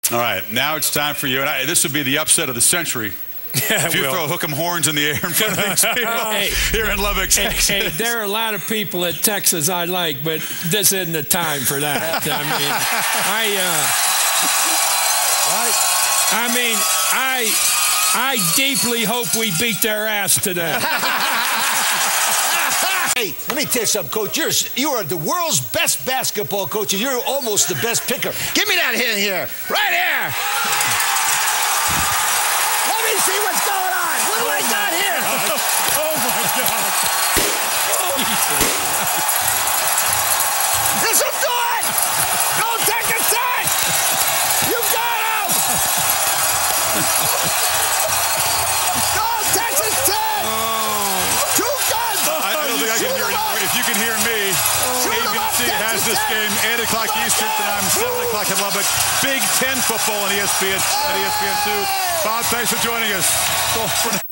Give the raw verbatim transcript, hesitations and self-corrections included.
All right, now it's time for you. And I, this would be the upset of the century. Yeah, if you will. throw hook 'em horns in the air in front of these people hey, here in Lubbock, Texas. Hey, hey, there are a lot of people at Texas I like, but this isn't the time for that. I mean, I, uh, I mean, I, I deeply hope we beat their ass today. Hey, let me tell you something, Coach. You're, you are the world's best basketball coach, and you're almost the best picker. Give me that hit here. Right here. Let me see what's going on. What do I got here? Oh, my God. This will do it. Don't take a shot. You got him. Go, Texas ten. Two guns. I, I don't think I can hear you. If you can hear me, Shoot A B C has this game eight o'clock Eastern tonight, seven o'clock in Lubbock. Big Ten football on E S P N and E S P N two. Bob, thanks for joining us.